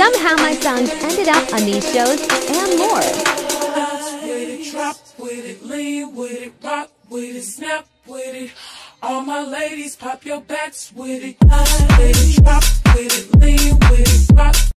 Somehow my songs ended up on these shows and more. Bounce with it, drop with it, lean with it, rock with it, snap with it. All my ladies, pop your backs with it. Bounce with it, drop with it, lean with it, rock.